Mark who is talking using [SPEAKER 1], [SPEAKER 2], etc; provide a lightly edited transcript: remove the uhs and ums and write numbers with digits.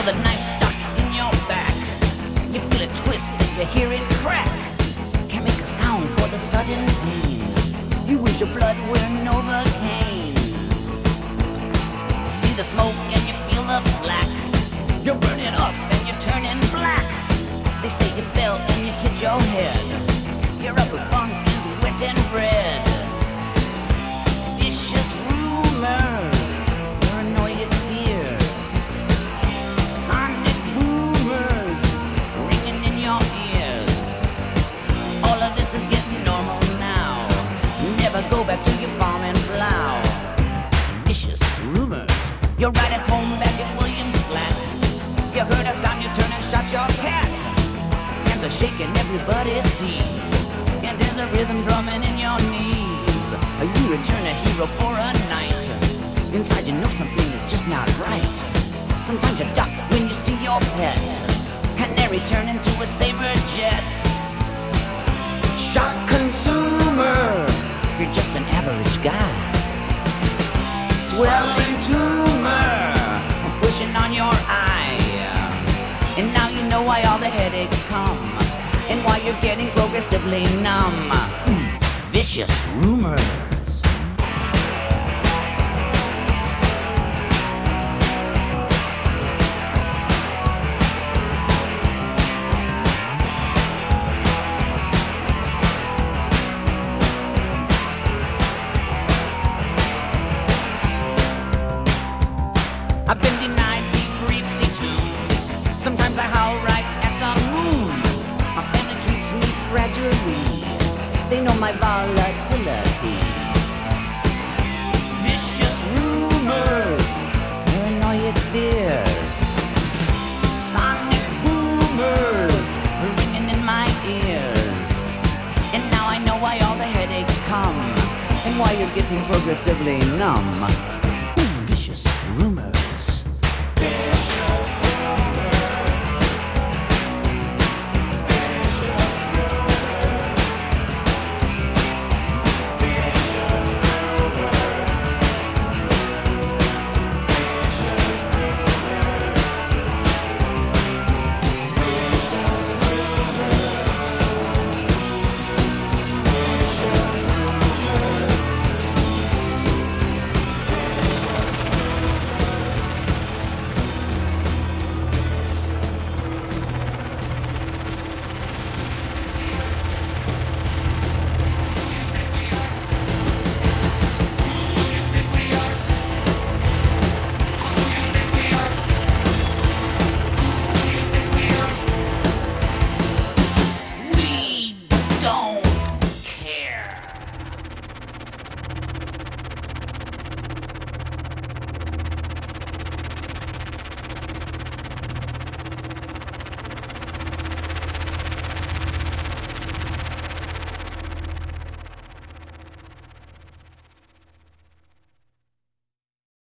[SPEAKER 1] the knife stuck in your back. You feel it twist and you hear it crack. Can't make a sound for the sudden pain. You wish your blood were Novocaine. See the smoke and you feel the flak. You're burning up and you're turning black. They say you fell and you hit your head. Your upper bunk is wet and red. Vicious rumors, paranoid fears, sonic boomers ringing in your ears. All of this is getting normal now. Never go back to your farm and plow. Vicious rumors, you're right at home back at Williams Flat. You heard a sound, you turn and shot your cat. Hands are shaking, everybody sees, and there's a rhythm drumming in your knees. You return a hero for a night. Inside you know something is just not right. Sometimes you duck when you see your pet. Canary turn into a saber jet. Shock consumer, you're just an average guy. Swelling tumor, pushing on your eye. And now you know why all the headaches come, and why you're getting progressively numb. Vicious rumors. I've been denied deep brief detune. Sometimes I howl right at the moon. My family treats me fragilely. They know my volatility. Vicious rumors, paranoid fears, sonic boomers ringing in my ears. And now I know why all the headaches come, and why you're getting progressively numb.